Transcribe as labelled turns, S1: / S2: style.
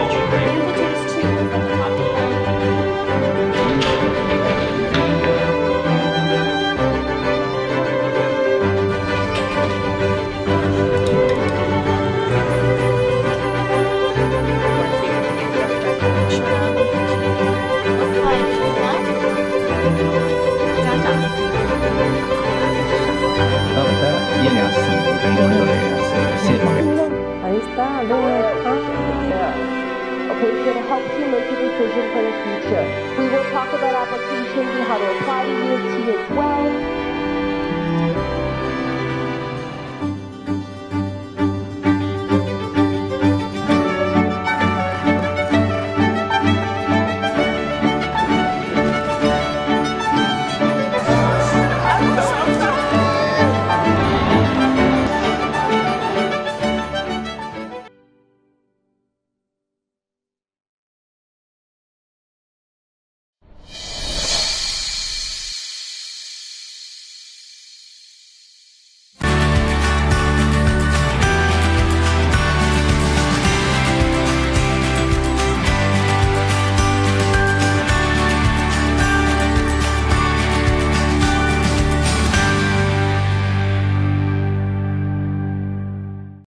S1: ultra great.
S2: Potatoes too, from the top of the line.
S3: Ahí está, okay, it's going to help you make a decision for the future. We will talk about applications and how to apply to UT as well.